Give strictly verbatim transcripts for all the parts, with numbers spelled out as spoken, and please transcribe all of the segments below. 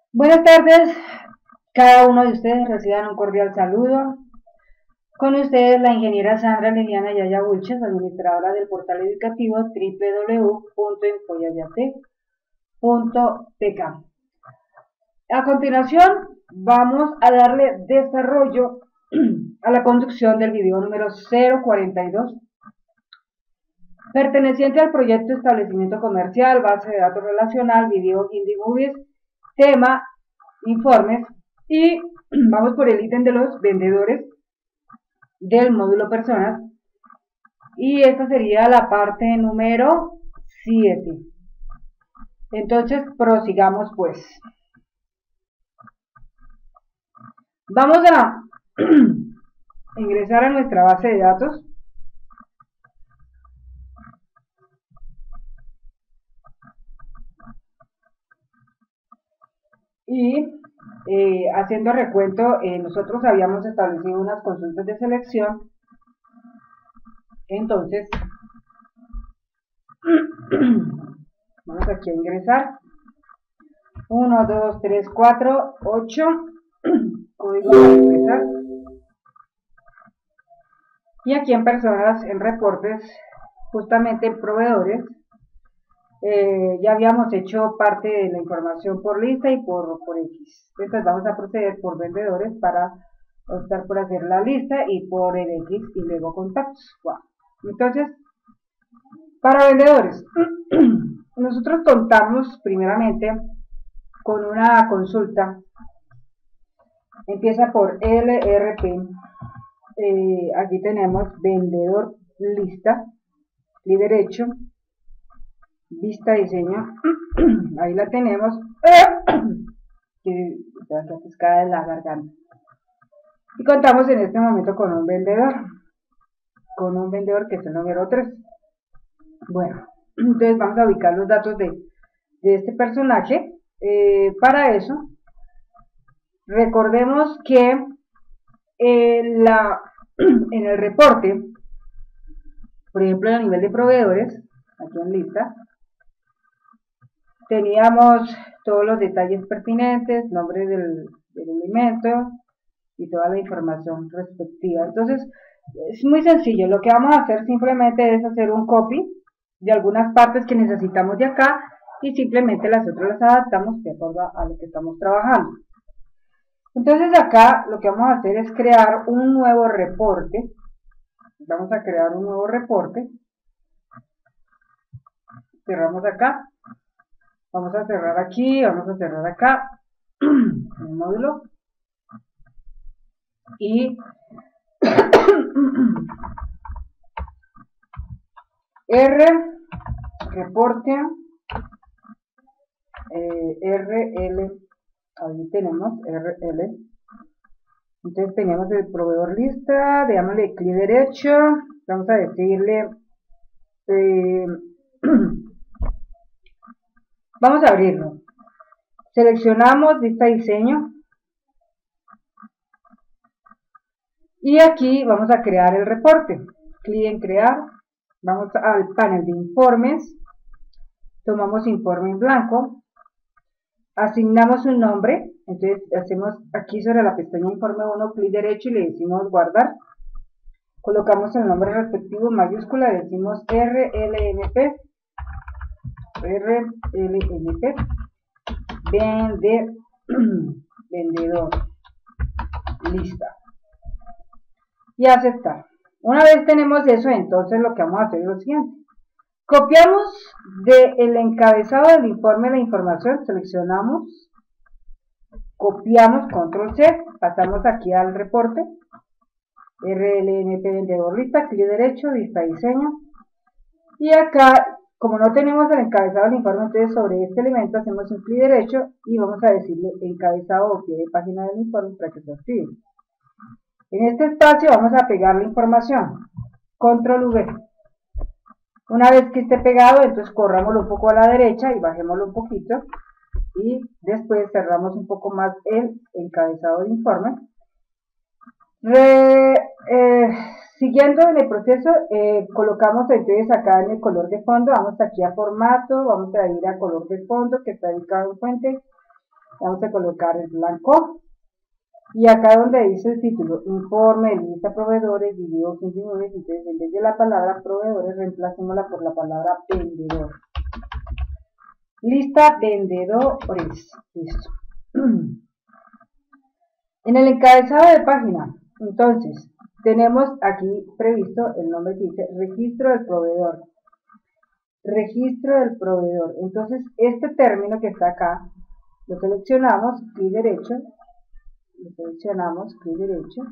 Buenas tardes, cada uno de ustedes reciban un cordial saludo. Con ustedes la ingeniera Sandra Liliana Yaya Bulches, administradora del portal educativo doble u doble u doble u punto infoyayate punto p k. A continuación vamos a darle desarrollo a la conducción del video número cero cuarenta y dos, perteneciente al proyecto Establecimiento Comercial, Base de Datos Relacional, Video Indie Movies, tema informes, y vamos por el ítem de los vendedores del módulo personas, y esta sería la parte número siete. Entonces prosigamos pues. Vamos a ingresar a nuestra base de datos. Y eh, haciendo recuento, eh, nosotros habíamos establecido unas consultas de selección. Entonces, vamos aquí a ingresar. uno, dos, tres, cuatro, ocho. Código para ingresar. Y aquí en personas, en reportes, justamente en proveedores, Eh, ya habíamos hecho parte de la información por lista y por, por X. Entonces vamos a proceder por vendedores para optar por hacer la lista y por el X y luego contactos. Wow. Entonces, para vendedores, nosotros contamos primeramente con una consulta. Empieza por L R P. Eh, aquí tenemos vendedor lista, clic derecho, vista diseño, ahí la tenemos, que está atascada en la garganta, y contamos en este momento con un vendedor, con un vendedor que es el número tres. Bueno, entonces vamos a ubicar los datos de, de este personaje. Eh, para eso, recordemos que en, la, en el reporte, por ejemplo, a nivel de proveedores, aquí en lista, teníamos todos los detalles pertinentes, nombre del, del elemento y toda la información respectiva. Entonces, es muy sencillo. Lo que vamos a hacer simplemente es hacer un copy de algunas partes que necesitamos de acá y simplemente las otras las adaptamos de acuerdo a lo que estamos trabajando. Entonces acá lo que vamos a hacer es crear un nuevo reporte. Vamos a crear un nuevo reporte. Cerramos acá. Vamos a cerrar aquí, vamos a cerrar acá el módulo y R, reporte, eh, R L, ahí tenemos R L. Entonces tenemos el proveedor lista, démosle clic derecho, vamos a decirle, eh, vamos a abrirlo. Seleccionamos vista diseño. Y aquí vamos a crear el reporte. Clic en crear. Vamos al panel de informes. Tomamos informe en blanco. Asignamos un nombre. Entonces hacemos aquí sobre la pestaña informe uno, clic derecho y le decimos guardar. Colocamos el nombre respectivo en mayúscula. Le decimos R L M P. R L M P, vende, vendedor, lista, y aceptar. Una vez tenemos eso, entonces lo que vamos a hacer es lo siguiente: copiamos del encabezado del informe la información, seleccionamos, copiamos, control C, pasamos aquí al reporte, R L M P, vendedor, lista, clic derecho, vista diseño, y acá, como no tenemos el encabezado del informe, entonces sobre este elemento hacemos un clic derecho y vamos a decirle encabezado o pie de página del informe para que se active. En este espacio vamos a pegar la información, control V. Una vez que esté pegado, entonces corrámoslo un poco a la derecha y bajémoslo un poquito, y después cerramos un poco más el encabezado del informe. Re, eh, Siguiendo en el proceso, eh, colocamos entonces acá en el color de fondo, vamos aquí a formato, vamos a ir a color de fondo que está ubicado en fuente, vamos a colocar el blanco, y acá donde dice el título, informe, lista proveedores, video, continuidades, entonces en vez de la palabra proveedores, reemplacémosla por la palabra vendedor. Lista vendedores, listo. En el encabezado de página, entonces, tenemos aquí previsto el nombre que dice registro del proveedor. Registro del proveedor. Entonces, este término que está acá, lo seleccionamos, clic derecho, lo seleccionamos, clic derecho,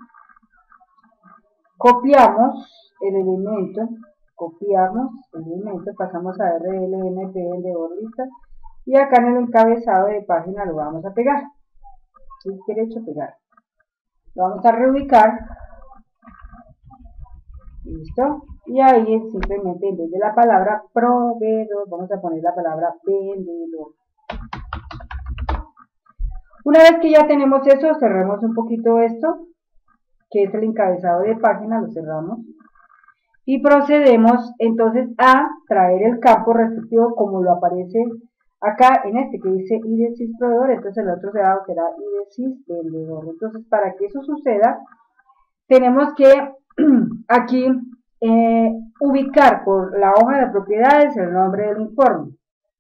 copiamos el elemento, copiamos el elemento, pasamos a R L M P, vendedor, lista, y acá en el encabezado de página lo vamos a pegar. Clic derecho, pegar. Lo vamos a reubicar. Listo. Y ahí simplemente en vez de la palabra proveedor, vamos a poner la palabra vendedor. Una vez que ya tenemos eso, cerremos un poquito esto, que es el encabezado de página, lo cerramos. Y procedemos entonces a traer el campo respectivo como lo aparece acá en este que dice I D SYS proveedor, entonces el otro será, será I D SYS vendedor. Entonces, para que eso suceda, tenemos que aquí eh, ubicar por la hoja de propiedades el nombre del informe.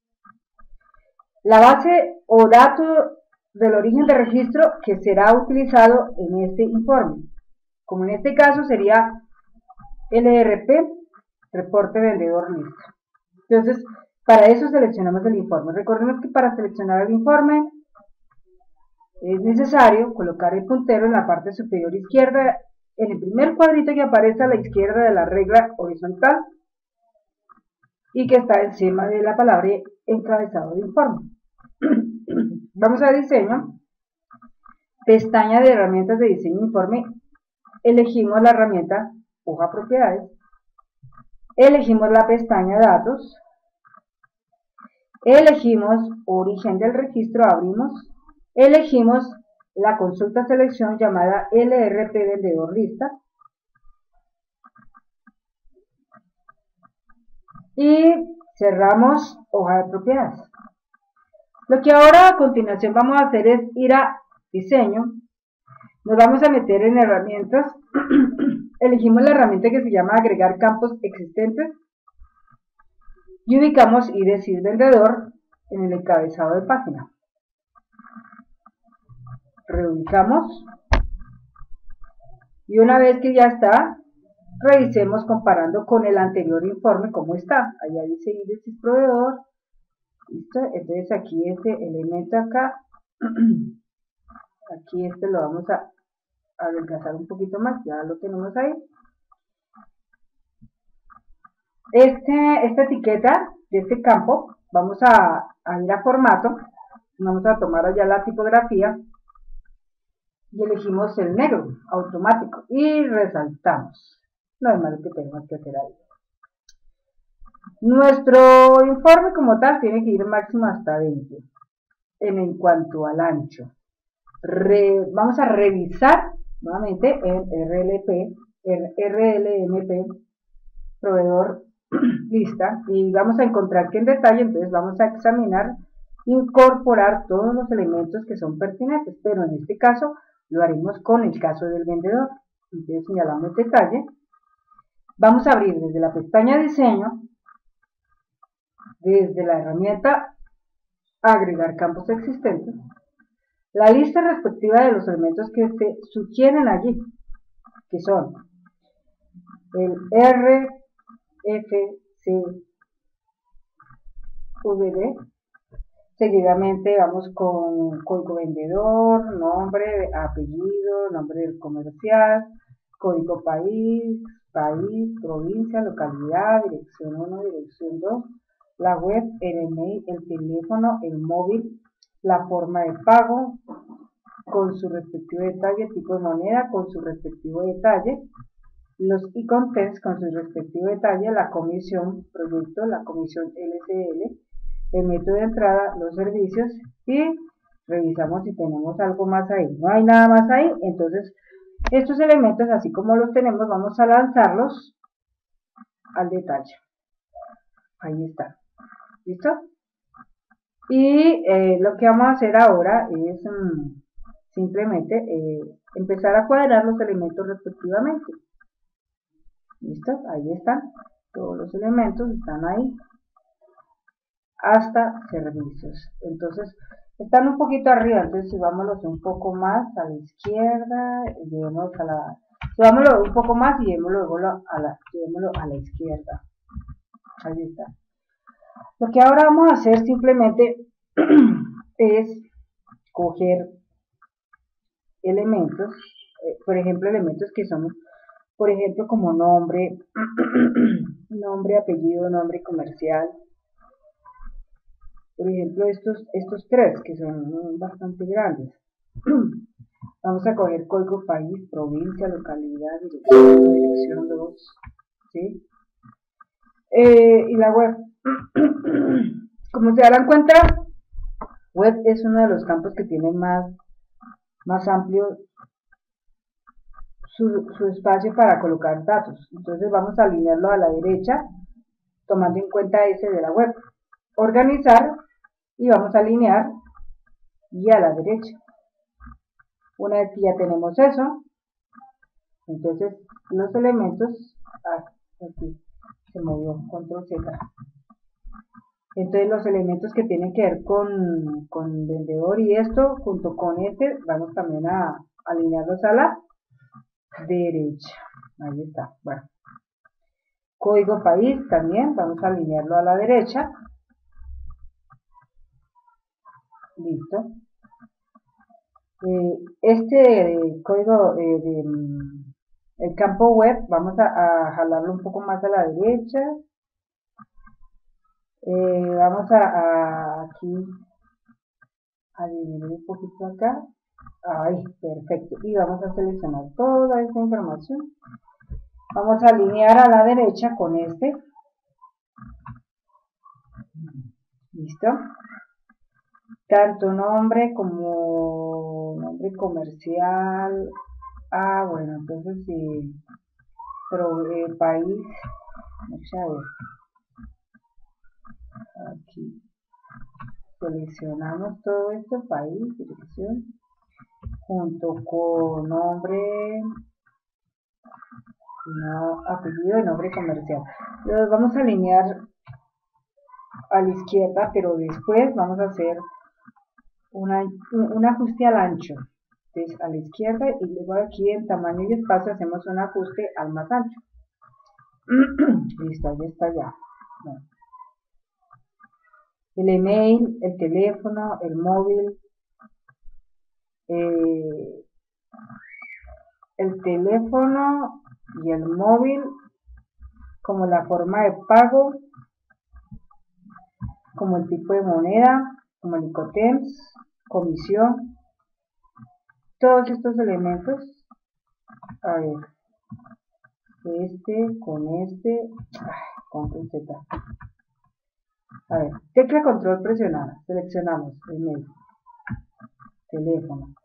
La base o dato del origen de registro que será utilizado en este informe. Como en este caso sería L R P, reporte vendedor listo. Entonces, para eso seleccionamos el informe. Recordemos que para seleccionar el informe es necesario colocar el puntero en la parte superior izquierda, en el primer cuadrito que aparece a la izquierda de la regla horizontal y que está encima de la palabra encabezado de informe. Vamos a diseño, pestaña de herramientas de diseño informe, elegimos la herramienta hoja propiedades, elegimos la pestaña datos, elegimos origen del registro, abrimos, elegimos la consulta selección llamada L R P vendedor lista y cerramos hoja de propiedades. Lo que ahora a continuación vamos a hacer es ir a diseño, nos vamos a meter en herramientas, elegimos la herramienta que se llama agregar campos existentes y ubicamos I D SYS vendedor en el encabezado de página. Reubicamos y una vez que ya está, revisemos comparando con el anterior informe cómo está. Allá dice I D SYS proveedor. Listo, entonces aquí este elemento acá, aquí este lo vamos a adelgazar un poquito más, ya lo tenemos ahí. Este, esta etiqueta de este campo, vamos a, a ir a formato, vamos a tomar allá la tipografía y elegimos el negro automático y resaltamos. No es malo que tenemos que hacer ahí. Nuestro informe como tal tiene que ir máximo hasta veinte en, en cuanto al ancho. Re, vamos a revisar nuevamente en R L P, en R L M P proveedor lista y vamos a encontrar que en detalle, entonces vamos a examinar, incorporar todos los elementos que son pertinentes, pero en este caso lo haremos con el caso del vendedor. Entonces señalamos detalle, vamos a abrir desde la pestaña diseño, desde la herramienta agregar campos existentes, la lista respectiva de los elementos que se sugieren allí, que son el R F C V D, seguidamente vamos con código vendedor, nombre, apellido, nombre del comercial, código país, país, provincia, localidad, dirección uno, dirección dos, la web, el email, el teléfono, el móvil, la forma de pago, con su respectivo detalle, tipo de moneda, con su respectivo detalle, los e-contents con su respectivo detalle, la comisión proyecto, la comisión L C L, el método de entrada, los servicios y revisamos si tenemos algo más ahí. No hay nada más ahí, entonces estos elementos así como los tenemos vamos a lanzarlos al detalle. Ahí está. ¿Listo? Y eh, lo que vamos a hacer ahora es mmm, simplemente eh, empezar a cuadrar los elementos respectivamente. ¿Listo? Ahí están. Todos los elementos están ahí. Hasta servicios. Entonces, están un poquito arriba. Entonces, subámoslos un poco más a la izquierda. Llevémoslos a la... Subámoslo un poco más y llevémoslo luego a la, llevémoslo a la izquierda. Ahí está. Lo que ahora vamos a hacer simplemente es coger elementos, eh, por ejemplo, elementos que son, por ejemplo, como nombre, nombre, apellido, nombre comercial. Por ejemplo, estos, estos tres que son bastante grandes. Vamos a coger código país, provincia, localidad, dirección, dirección dos, ¿sí? Eh, y la web. Como se darán cuenta, web es uno de los campos que tiene más, más amplio su, su espacio para colocar datos. Entonces vamos a alinearlo a la derecha, tomando en cuenta ese de la web. Organizar y vamos a alinear y a la derecha. Una vez que ya tenemos eso, entonces los elementos, ah, aquí se movió, control Z. Entonces los elementos que tienen que ver con, con vendedor y esto, junto con este, vamos también a alinearlos a la derecha. Ahí está. Bueno. Código país también, vamos a alinearlo a la derecha. Listo. Eh, este código eh, de, el campo web, vamos a, a jalarlo un poco más a la derecha. Eh, vamos a, a aquí a disminuir un poquito acá. Ahí, perfecto. Y vamos a seleccionar toda esta información. Vamos a alinear a la derecha con este. Listo. Tanto nombre como nombre comercial. Ah, bueno, entonces sí. Pero eh, país. Vamos a ver. Aquí seleccionamos todo esto, país, dirección, junto con nombre, no, apellido y nombre comercial. Los vamos a alinear a la izquierda, pero después vamos a hacer una, un ajuste al ancho. Entonces a la izquierda y luego aquí en tamaño y espacio hacemos un ajuste al más ancho. Listo, ahí está ya. Bueno. El email, el teléfono, el móvil, eh, el teléfono y el móvil como la forma de pago, como el tipo de moneda, como el Icotems, comisión, todos estos elementos. A ver, este con este, control Z. A ver, tecla control presionada, seleccionamos email, teléfono.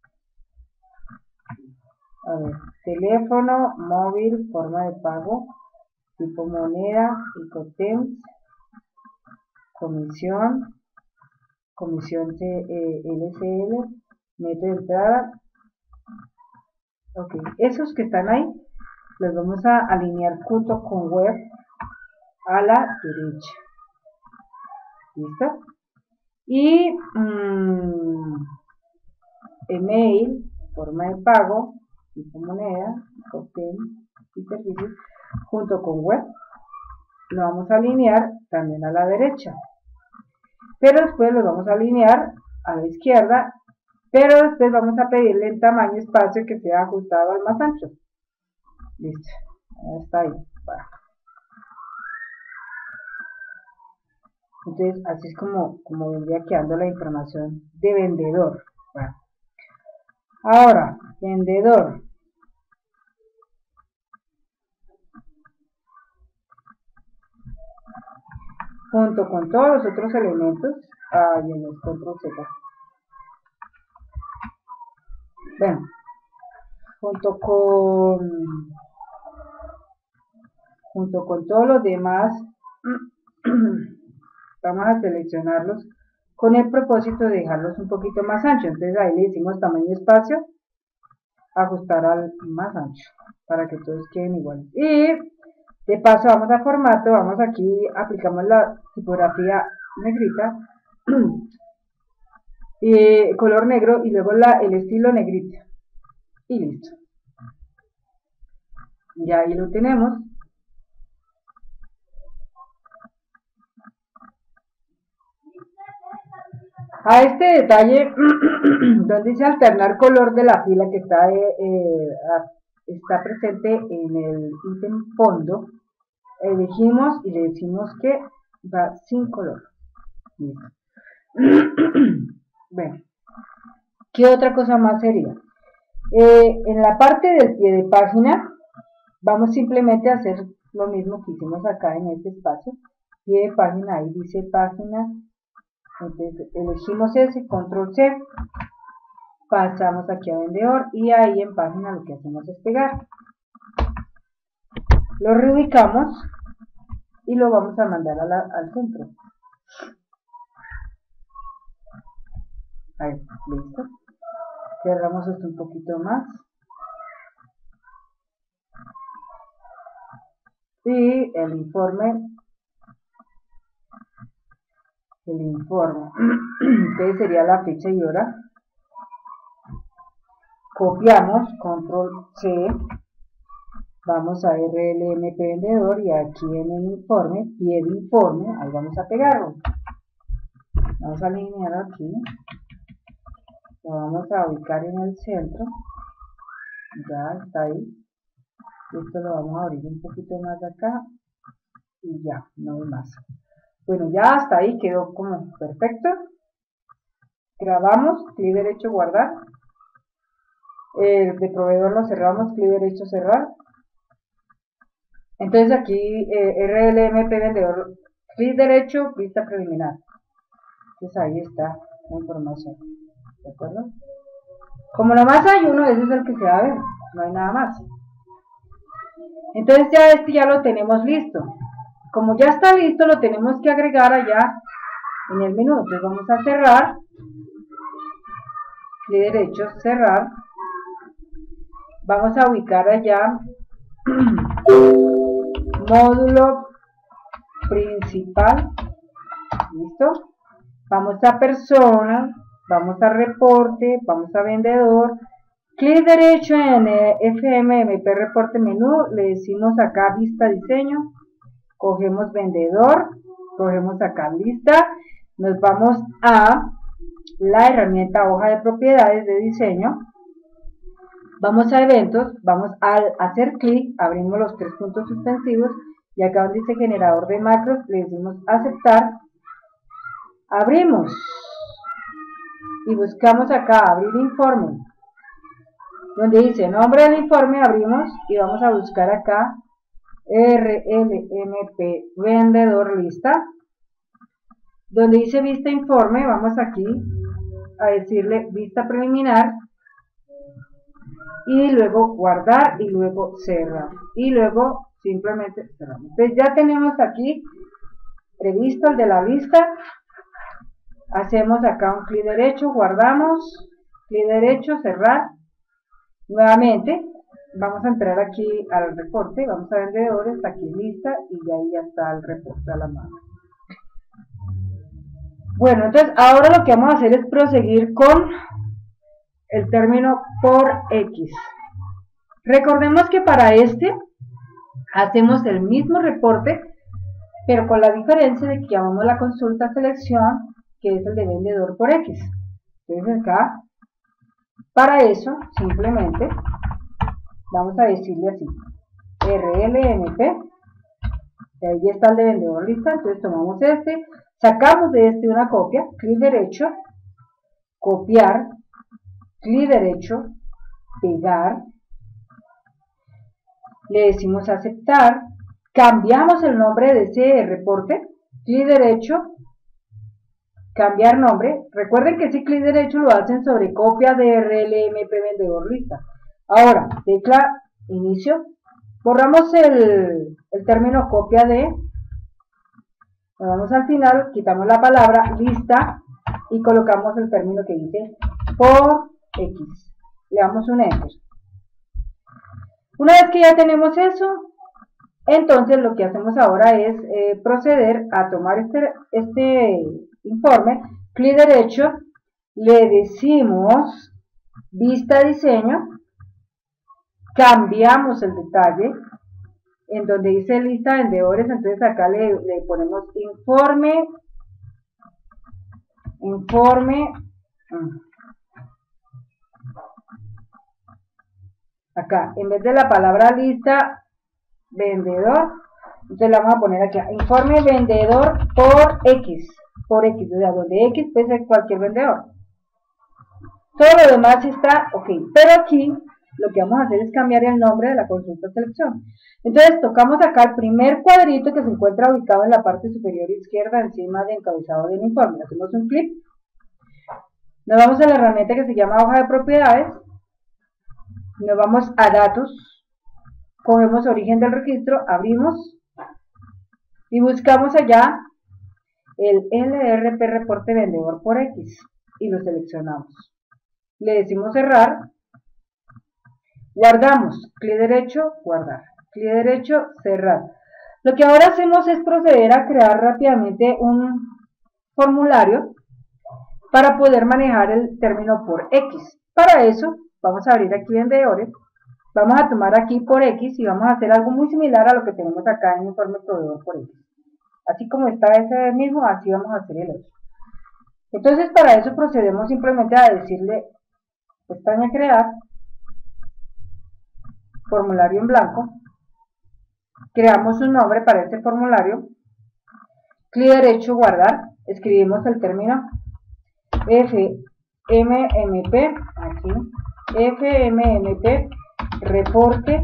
A ver, teléfono, móvil, forma de pago, tipo moneda, Icotems, comisión, comisión eh, L C L, método de entrada. Ok, esos que están ahí los vamos a alinear junto con web a la derecha. ¿Listo? Y mmm, email, forma de pago, tipo moneda, Icotems y servicios, junto con web, lo vamos a alinear también a la derecha. Pero después lo vamos a alinear a la izquierda, pero después vamos a pedirle en tamaño espacio que sea ajustado al más ancho. Listo, ahí está ahí. Bueno. Entonces así es como, como vendría quedando la información de vendedor. Bueno. Ahora, vendedor. Junto con todos los otros elementos, ahí en el control Z. Bueno, junto con junto con todos los demás, vamos a seleccionarlos con el propósito de dejarlos un poquito más anchos. Entonces ahí le decimos tamaño espacio, ajustar al más ancho, para que todos queden iguales. Y de paso vamos a formato, vamos aquí, aplicamos la tipografía negrita, y color negro, y luego la, el estilo negrita, y listo. Ya ahí lo tenemos. A este detalle, donde dice alternar color de la fila que está, eh, eh, está presente en el ítem fondo, elegimos y le decimos que va sin color. Bueno, ¿qué otra cosa más sería? Eh, en la parte del pie de página, vamos simplemente a hacer lo mismo que hicimos acá en este espacio. Pie de página, ahí dice página. Entonces elegimos ese, control C, pasamos aquí a vendedor y ahí en página lo que hacemos es pegar. Lo reubicamos y lo vamos a mandar a la, al centro. Ahí, listo. Cerramos esto un poquito más. Y el informe. El informe. Entonces sería la fecha y hora. Copiamos, control C. Vamos a R L M P vendedor y aquí en el informe, pie de informe, ahí vamos a pegarlo. Vamos a alinear aquí. Lo vamos a ubicar en el centro. Ya está ahí. Esto lo vamos a abrir un poquito más acá. Y ya, no hay más. Bueno, ya hasta ahí quedó como perfecto. Grabamos, clic derecho, guardar. Eh, de proveedor lo cerramos, clic derecho, cerrar. Entonces aquí eh, R L M P vendedor, clic derecho, vista preliminar. Entonces ahí está la información. ¿De acuerdo? Como nomás hay uno, ese es el que se va a ver, no hay nada más. Entonces ya este ya lo tenemos listo. Como ya está listo, lo tenemos que agregar allá en el menú. Entonces vamos a cerrar, clic derecho, cerrar. Vamos a ubicar allá módulo principal. Listo. Vamos a persona, vamos a reporte, vamos a vendedor. Clic derecho en F M M P reporte menú, le decimos acá vista diseño. Cogemos vendedor, cogemos acá lista, nos vamos a la herramienta hoja de propiedades de diseño, vamos a eventos, vamos a hacer clic, abrimos los tres puntos suspensivos y acá donde dice generador de macros le decimos aceptar, abrimos y buscamos acá abrir informe, donde dice nombre del informe, abrimos y vamos a buscar acá R L M P vendedor lista, donde dice vista informe, vamos aquí a decirle vista preliminar y luego guardar y luego cerrar y luego simplemente cerramos. Entonces ya tenemos aquí previsto el de la lista, hacemos acá un clic derecho, guardamos, clic derecho, cerrar, nuevamente vamos a entrar aquí al reporte, vamos a vendedores, aquí lista y ahí ya está el reporte a la mano. Bueno, entonces ahora lo que vamos a hacer es proseguir con el término por X. Recordemos que para este hacemos el mismo reporte, pero con la diferencia de que llamamos la consulta selección, que es el de vendedor por X. Entonces acá, para eso, simplemente vamos a decirle así, R L M P, y ahí está el de vendedor lista, entonces tomamos este, sacamos de este una copia, clic derecho, copiar, clic derecho, pegar, le decimos aceptar, cambiamos el nombre de ese reporte, clic derecho, cambiar nombre, recuerden que ese clic derecho lo hacen sobre copia de R L M P vendedor lista. Ahora, tecla inicio, borramos el, el término copia de, nos vamos al final, quitamos la palabra lista, y colocamos el término que dice por X. Le damos un Enter. Una vez que ya tenemos eso, entonces lo que hacemos ahora es eh, proceder a tomar este, este informe, clic derecho, le decimos vista diseño, cambiamos el detalle, en donde dice lista de vendedores, entonces acá le, le ponemos informe, informe, acá, en vez de la palabra lista, vendedor, entonces le vamos a poner aquí, informe vendedor por X, por X, o sea, donde X puede ser cualquier vendedor. Todo lo demás está ok, pero aquí lo que vamos a hacer es cambiar el nombre de la consulta selección. Entonces tocamos acá el primer cuadrito que se encuentra ubicado en la parte superior izquierda encima del encabezado del informe. Hacemos un clic, nos vamos a la herramienta que se llama hoja de propiedades, nos vamos a datos, cogemos origen del registro, abrimos y buscamos allá el L R P reporte vendedor por X y lo seleccionamos. Le decimos cerrar, guardamos, clic derecho, guardar, clic derecho, cerrar. Lo que ahora hacemos es proceder a crear rápidamente un formulario para poder manejar el término por X. Para eso, vamos a abrir aquí vendedores, vamos a tomar aquí por X y vamos a hacer algo muy similar a lo que tenemos acá en el informe proveedor por X. Así como está ese mismo, así vamos a hacer el otro. Entonces, para eso procedemos simplemente a decirle, pestaña crear, formulario en blanco, creamos un nombre para este formulario, clic derecho, guardar, escribimos el término F M M P, aquí, F M M P, reporte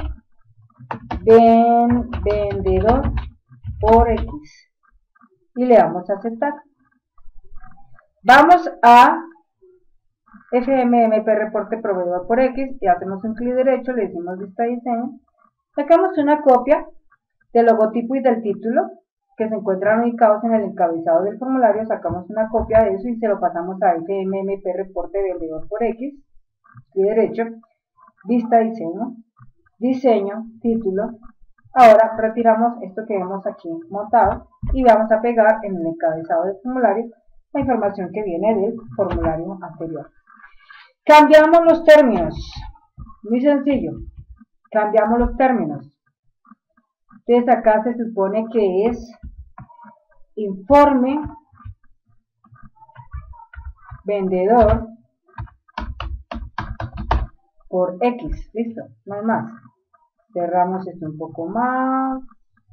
ven, vendedor por X, y le damos a aceptar. Vamos a F M M P reporte proveedor por X y hacemos un clic derecho, le decimos vista diseño, sacamos una copia del logotipo y del título que se encuentran ubicados en el encabezado del formulario, sacamos una copia de eso y se lo pasamos a F M M P reporte vendedor por X, clic derecho, vista diseño, diseño, título. Ahora retiramos esto que vemos aquí montado y vamos a pegar en el encabezado del formulario la información que viene del formulario anterior. Cambiamos los términos, muy sencillo, cambiamos los términos. Entonces acá se supone que es informe vendedor por X, listo, no hay más. Cerramos esto un poco más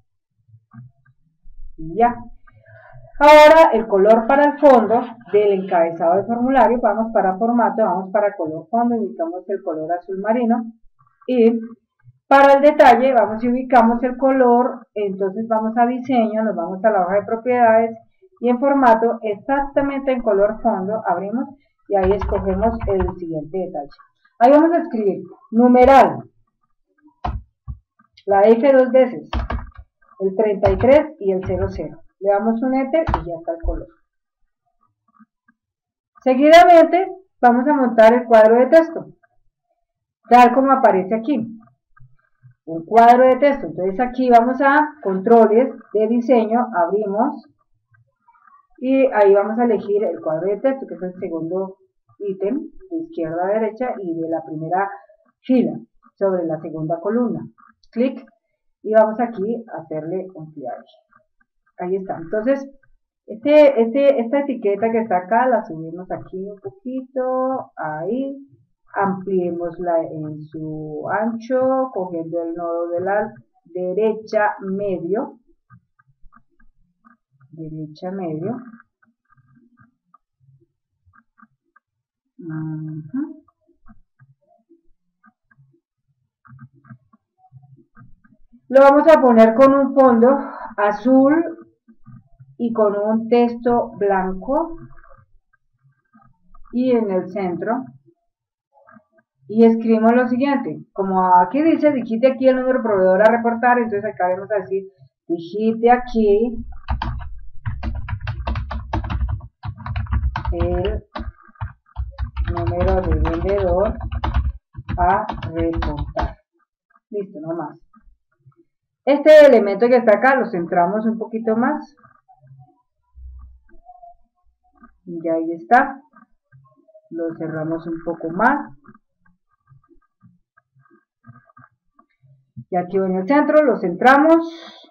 y ya. Ahora el color para el fondo del encabezado del formulario, vamos para formato, vamos para color fondo, ubicamos el color azul marino y para el detalle vamos y ubicamos el color, entonces vamos a diseño, nos vamos a la hoja de propiedades y en formato exactamente en color fondo abrimos y ahí escogemos el siguiente detalle. Ahí vamos a escribir numeral, la F dos veces, el treinta y tres y el cero cero. Le damos un enter y ya está el color. Seguidamente vamos a montar el cuadro de texto, tal como aparece aquí. Un cuadro de texto. Entonces aquí vamos a controles de diseño, abrimos y ahí vamos a elegir el cuadro de texto, que es el segundo ítem de izquierda a derecha y de la primera fila sobre la segunda columna. Clic y vamos aquí a hacerle un pliegue. Ahí está. Entonces, este, este, esta etiqueta que está acá, la subimos aquí un poquito, ahí, ampliémosla en su ancho, cogiendo el nodo de la derecha medio, derecha medio, uh-huh. Lo vamos a poner con un fondo azul y con un texto blanco y en el centro y escribimos lo siguiente, como aquí dice, digite aquí el número proveedor a reportar, entonces acá vamos a decir, digite aquí el número de vendedor a reportar. Listo, no más. Este elemento que está acá lo centramos un poquito más. Y ahí está. Lo cerramos un poco más. Y aquí en el centro lo centramos.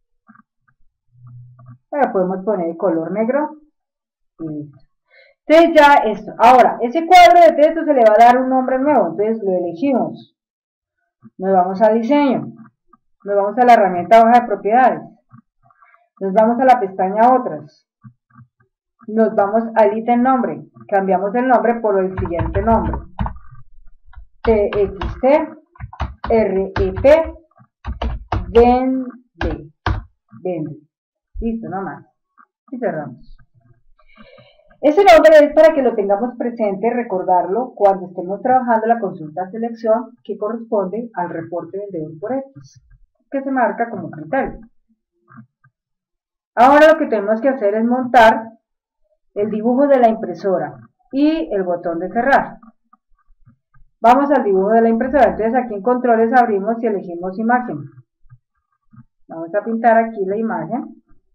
Ahora podemos poner el color negro. Y listo. Entonces ya esto. Ahora, ese cuadro de texto se le va a dar un nombre nuevo. Entonces lo elegimos. Nos vamos a diseño. Nos vamos a la herramienta hoja de propiedades. Nos vamos a la pestaña otras. Nos vamos al ítem nombre. Cambiamos el nombre por el siguiente nombre. T X T R E P Vende. Vende. Listo, no más. Y cerramos. Ese nombre es para que lo tengamos presente, recordarlo cuando estemos trabajando la consulta selección que corresponde al reporte vendedor por X, que se marca como criterio. Ahora lo que tenemos que hacer es montar el dibujo de la impresora y el botón de cerrar. Vamos al dibujo de la impresora. Entonces aquí en controles abrimos y elegimos imagen. Vamos a pintar aquí la imagen.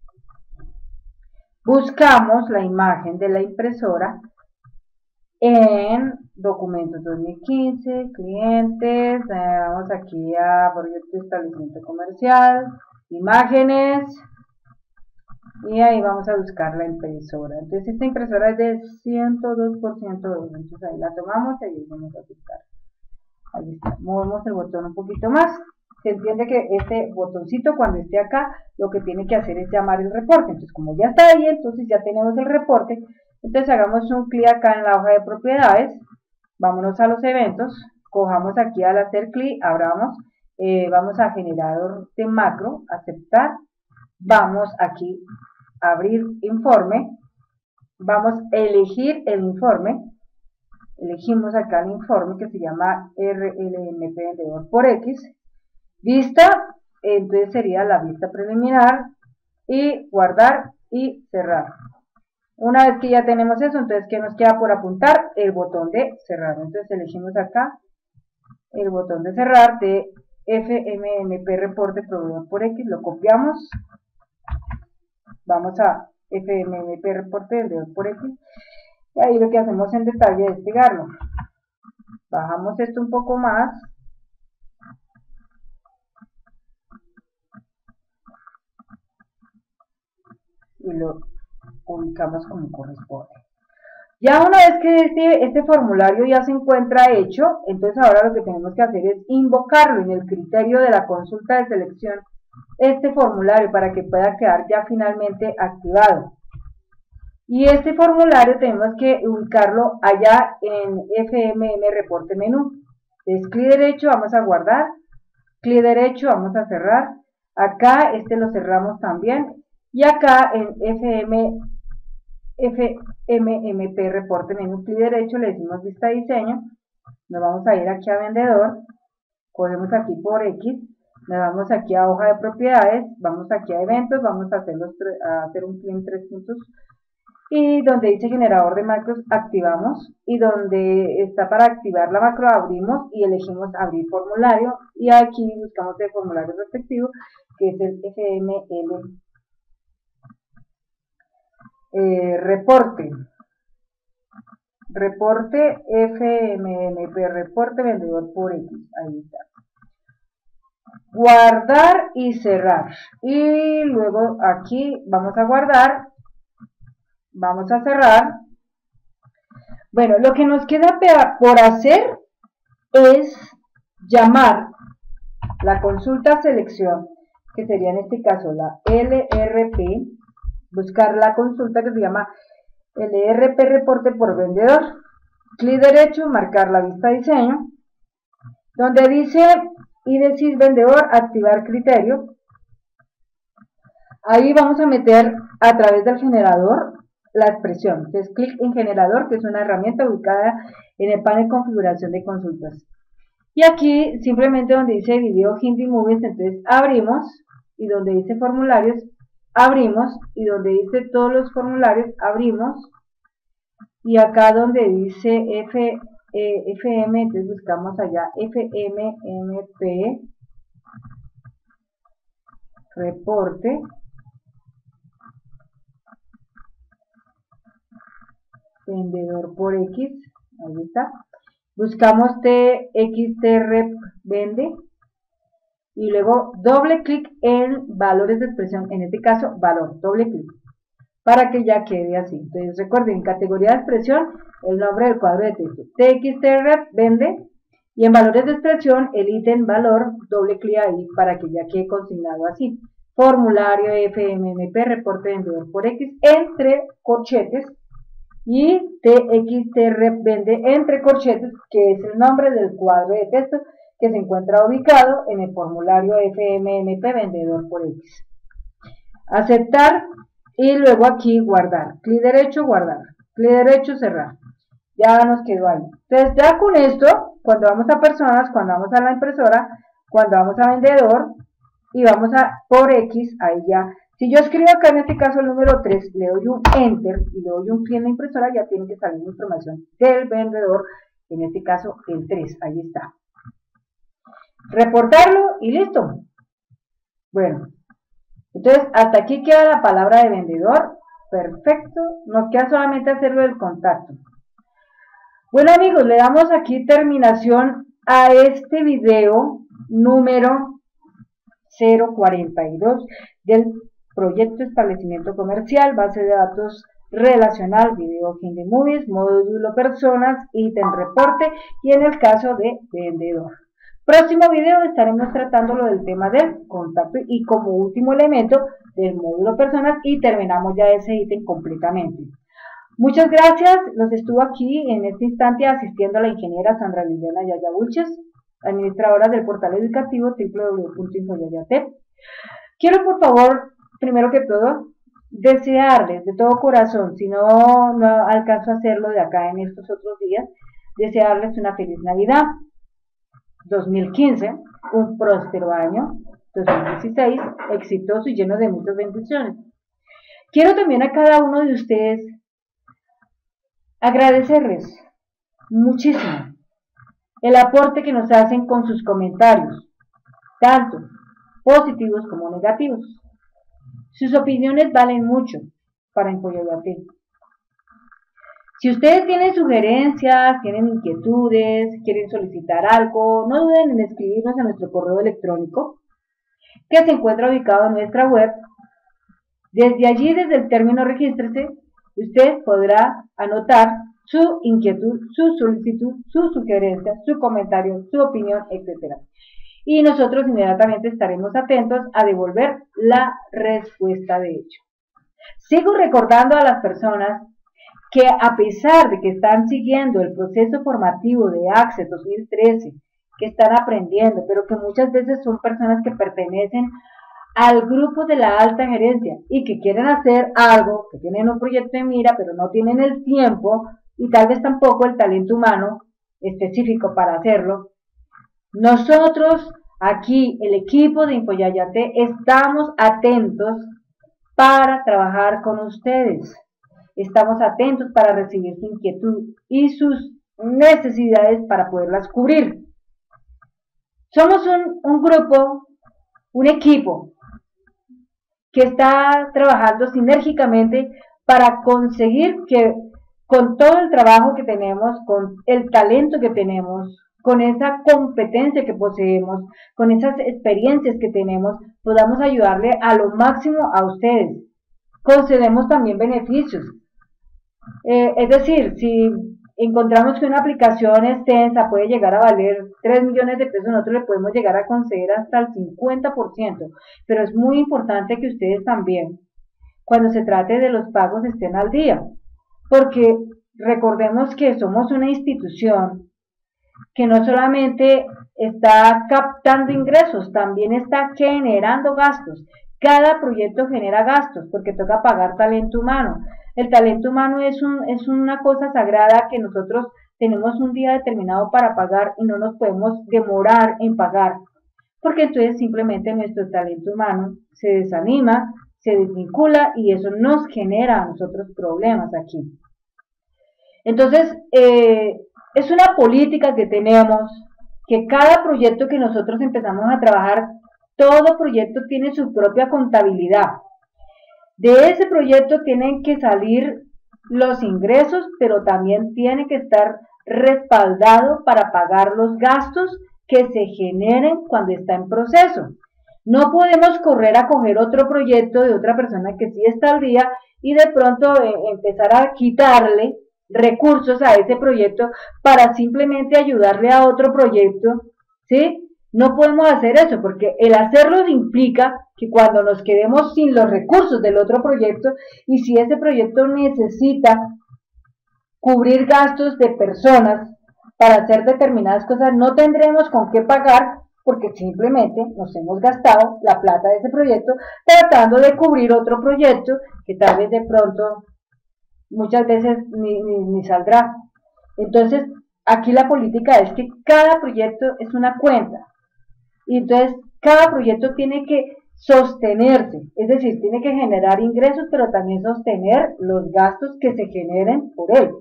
Buscamos la imagen de la impresora en documentos dos mil quince, clientes, eh, vamos aquí a proyecto de establecimiento comercial, imágenes, y ahí vamos a buscar la impresora. Entonces esta impresora es de ciento dos por ciento, entonces ahí la tomamos y ahí vamos a buscar. Ahí está, movemos el botón un poquito más. Se entiende que este botoncito cuando esté acá lo que tiene que hacer es llamar el reporte. Entonces como ya está ahí, entonces ya tenemos el reporte. Entonces hagamos un clic acá en la hoja de propiedades, vámonos a los eventos, cojamos aquí al hacer clic, abramos, eh, vamos a generador de macro, aceptar, vamos aquí a abrir informe, vamos a elegir el informe, elegimos acá el informe que se llama R L M P vendedor por X, vista, entonces sería la vista preliminar, y guardar y cerrar. Una vez que ya tenemos eso, entonces ¿qué nos queda por apuntar? El botón de cerrar. Entonces elegimos acá el botón de cerrar de F M M P reporte proveedor por X, lo copiamos, vamos a F M M P reporte vendedor por X, y ahí lo que hacemos en detalle es pegarlo. Bajamos esto un poco más. Y lo ubicamos como corresponde. Ya una vez que este, este formulario ya se encuentra hecho, entonces ahora lo que tenemos que hacer es invocarlo en el criterio de la consulta de selección, este formulario para que pueda quedar ya finalmente activado. Y este formulario tenemos que ubicarlo allá en F M M reporte menú. Entonces clic derecho, vamos a guardar, clic derecho, vamos a cerrar, acá este lo cerramos también. Y acá en F M M P reporte menú, clic derecho, le decimos vista diseño, nos vamos a ir aquí a vendedor, cogemos aquí por X, nos vamos aquí a hoja de propiedades, vamos aquí a eventos, vamos a hacer, los, a hacer un clic en tres puntos, y donde dice generador de macros activamos, y donde está para activar la macro abrimos y elegimos abrir formulario, y aquí buscamos el formulario respectivo que es el F M L Eh, reporte reporte F M M P reporte vendedor por X, ahí está, guardar y cerrar, y luego aquí vamos a guardar, vamos a cerrar. Bueno, lo que nos queda por hacer es llamar la consulta selección, que sería en este caso la L R P, buscar la consulta que se llama L R P reporte por vendedor, clic derecho, marcar la vista diseño, donde dice I D C I S vendedor, activar criterio, ahí vamos a meter a través del generador la expresión, entonces clic en generador, que es una herramienta ubicada en el panel configuración de consultas, y aquí simplemente donde dice video Hindi Movies, entonces abrimos, y donde dice formularios abrimos, y donde dice todos los formularios abrimos, y acá donde dice F, eh, F M, entonces buscamos allá F M M P, reporte, vendedor por X, ahí está, buscamos T X T rep vende, y luego doble clic en valores de expresión, en este caso valor, doble clic, para que ya quede así. Entonces recuerden, en categoría de expresión, el nombre del cuadro de texto, T X T rep vende, y en valores de expresión, el ítem valor, doble clic ahí para que ya quede consignado así. Formulario F M M P, reporte vendedor por X, entre corchetes, y T X T rep vende entre corchetes, que es el nombre del cuadro de texto que se encuentra ubicado en el formulario F M M P vendedor por X. Aceptar y luego aquí guardar. Clic derecho, guardar. Clic derecho, cerrar. Ya nos quedó ahí. Entonces ya con esto, cuando vamos a personas, cuando vamos a la impresora, cuando vamos a vendedor y vamos a por X, ahí ya. Si yo escribo acá en este caso el número tres, le doy un enter y le doy un clic en la impresora, ya tiene que salir la información del vendedor, en este caso el tres, ahí está. Reportarlo y listo. Bueno, entonces hasta aquí queda la palabra de vendedor. Perfecto, nos queda solamente hacerlo del contacto. Bueno amigos, le damos aquí terminación a este video número cero cuarenta y dos del proyecto establecimiento comercial, base de datos relacional, video Hindi Movies, módulo personas, ítem reporte y en el caso de vendedor. Próximo video estaremos tratando lo del tema del contacto y como último elemento del módulo personas y terminamos ya ese ítem completamente. Muchas gracias, nos estuvo aquí en este instante asistiendo a la ingeniera Sandra Liliana Yaya Bulches, administradora del portal educativo w w w punto infoyayate. Quiero por favor, primero que todo, desearles de todo corazón, si no, no alcanzo a hacerlo de acá en estos otros días, desearles una feliz Navidad dos mil quince, un próspero año dos mil dieciséis, exitoso y lleno de muchas bendiciones. Quiero también a cada uno de ustedes agradecerles muchísimo el aporte que nos hacen con sus comentarios, tanto positivos como negativos. Sus opiniones valen mucho para Infoyayate. Si ustedes tienen sugerencias, tienen inquietudes, quieren solicitar algo, no duden en escribirnos a nuestro correo electrónico, que se encuentra ubicado en nuestra web. Desde allí, desde el término regístrese, usted podrá anotar su inquietud, su solicitud, su sugerencia, su comentario, su opinión, etcétera. Y nosotros inmediatamente estaremos atentos a devolver la respuesta de hecho. Sigo recordando a las personas que a pesar de que están siguiendo el proceso formativo de Access dos mil trece, que están aprendiendo, pero que muchas veces son personas que pertenecen al grupo de la alta gerencia y que quieren hacer algo, que tienen un proyecto en mira, pero no tienen el tiempo y tal vez tampoco el talento humano específico para hacerlo. Nosotros, aquí, el equipo de Infoyayate, estamos atentos para trabajar con ustedes. Estamos atentos para recibir su inquietud y sus necesidades para poderlas cubrir. Somos un, un grupo, un equipo que está trabajando sinérgicamente para conseguir que con todo el trabajo que tenemos, con el talento que tenemos, con esa competencia que poseemos, con esas experiencias que tenemos, podamos ayudarle a lo máximo a ustedes. Concedemos también beneficios. Eh, es decir, si encontramos que una aplicación extensa puede llegar a valer tres millones de pesos, nosotros le podemos llegar a conceder hasta el cincuenta por ciento, pero es muy importante que ustedes también, cuando se trate de los pagos, estén al día, porque recordemos que somos una institución que no solamente está captando ingresos, también está generando gastos. Cada proyecto genera gastos porque toca pagar talento humano. El talento humano es, un, es una cosa sagrada que nosotros tenemos un día determinado para pagar y no nos podemos demorar en pagar, porque entonces simplemente nuestro talento humano se desanima, se desvincula y eso nos genera a nosotros problemas aquí. Entonces, eh, es una política que tenemos, que cada proyecto que nosotros empezamos a trabajar, todo proyecto tiene su propia contabilidad. De ese proyecto tienen que salir los ingresos, pero también tiene que estar respaldado para pagar los gastos que se generen cuando está en proceso. No podemos correr a coger otro proyecto de otra persona que sí está al día y de pronto eh, empezar a quitarle recursos a ese proyecto para simplemente ayudarle a otro proyecto, ¿sí? No podemos hacer eso porque el hacerlo implica que cuando nos quedemos sin los recursos del otro proyecto y si ese proyecto necesita cubrir gastos de personas para hacer determinadas cosas, no tendremos con qué pagar porque simplemente nos hemos gastado la plata de ese proyecto tratando de cubrir otro proyecto que tal vez de pronto muchas veces ni, ni, ni saldrá. Entonces, aquí la política es que cada proyecto es una cuenta. Y entonces, cada proyecto tiene que sostenerse, es decir, tiene que generar ingresos, pero también sostener los gastos que se generen por él.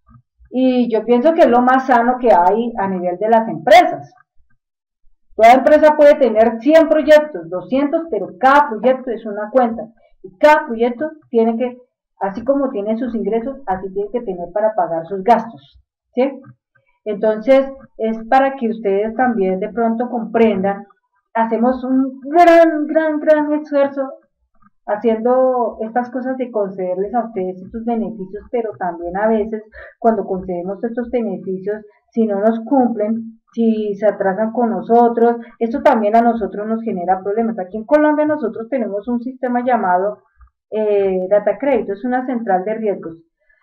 Y yo pienso que es lo más sano que hay a nivel de las empresas. Toda empresa puede tener cien proyectos, doscientos, pero cada proyecto es una cuenta. Y cada proyecto tiene que, así como tiene sus ingresos, así tiene que tener para pagar sus gastos, ¿sí? Entonces, es para que ustedes también de pronto comprendan, hacemos un gran, gran, gran esfuerzo haciendo estas cosas de concederles a ustedes estos beneficios, pero también a veces cuando concedemos estos beneficios, si no nos cumplen, si se atrasan con nosotros, esto también a nosotros nos genera problemas. Aquí en Colombia nosotros tenemos un sistema llamado eh, Data Crédito, es una central de riesgos.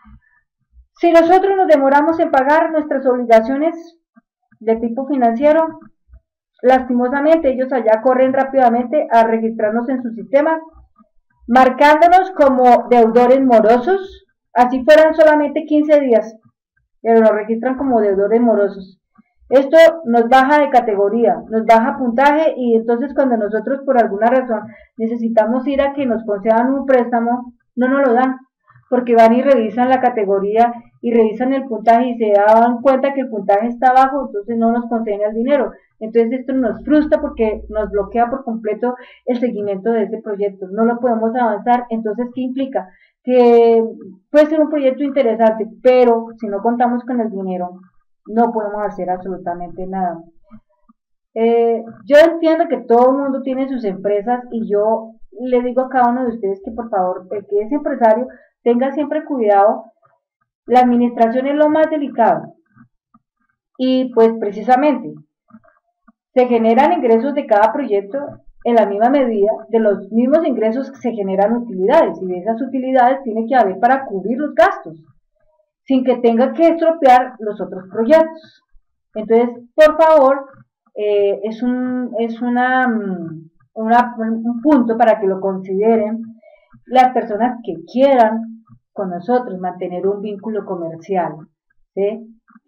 Si nosotros nos demoramos en pagar nuestras obligaciones de tipo financiero, lastimosamente ellos allá corren rápidamente a registrarnos en su sistema, marcándonos como deudores morosos, así fueran solamente quince días, pero nos registran como deudores morosos. Esto nos baja de categoría, nos baja puntaje y entonces cuando nosotros por alguna razón necesitamos ir a que nos concedan un préstamo, no nos lo dan, porque van y revisan la categoría y revisan el puntaje y se dan cuenta que el puntaje está bajo, entonces no nos conceden el dinero. Entonces esto nos frustra porque nos bloquea por completo el seguimiento de ese proyecto, no lo podemos avanzar. Entonces, ¿qué implica? Que puede ser un proyecto interesante, pero si no contamos con el dinero, no podemos hacer absolutamente nada. Eh, yo entiendo que todo el mundo tiene sus empresas y yo le digo a cada uno de ustedes que por favor, el que es empresario, tenga siempre cuidado. La administración es lo más delicado y pues precisamente se generan ingresos de cada proyecto en la misma medida de los mismos ingresos que se generan utilidades y de esas utilidades tiene que haber para cubrir los gastos sin que tenga que estropear los otros proyectos. Entonces, por favor, eh, es, un, es una, una, un punto para que lo consideren las personas que quieran con nosotros mantener un vínculo comercial, ¿sí?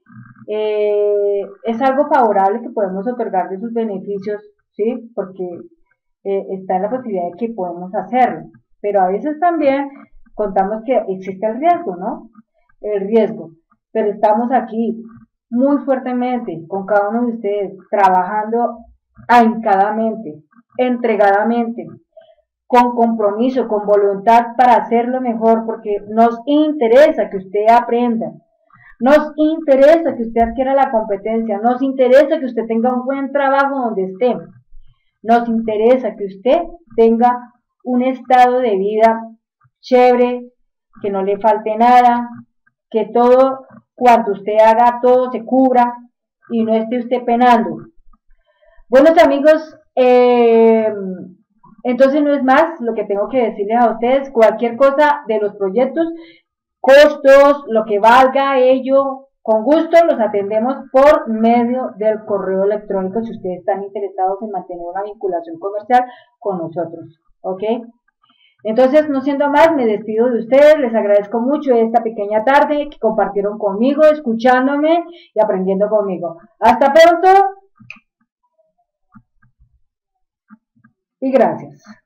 Eh, es algo favorable que podemos otorgar de sus beneficios, ¿sí? Porque eh, está en la posibilidad de que podemos hacerlo, pero a veces también contamos que existe el riesgo, ¿no? El riesgo, pero estamos aquí muy fuertemente con cada uno de ustedes, trabajando ahincadamente, entregadamente, con compromiso, con voluntad para hacerlo mejor, porque nos interesa que usted aprenda, nos interesa que usted adquiera la competencia, nos interesa que usted tenga un buen trabajo donde esté, nos interesa que usted tenga un estado de vida chévere, que no le falte nada, que todo cuanto usted haga, todo se cubra y no esté usted penando. Buenos amigos, eh, entonces no es más lo que tengo que decirles a ustedes. Cualquier cosa de los proyectos, costos, lo que valga ello, con gusto los atendemos por medio del correo electrónico si ustedes están interesados en mantener una vinculación comercial con nosotros, ¿ok? Entonces, no siendo más, me despido de ustedes, les agradezco mucho esta pequeña tarde que compartieron conmigo, escuchándome y aprendiendo conmigo. Hasta pronto y gracias.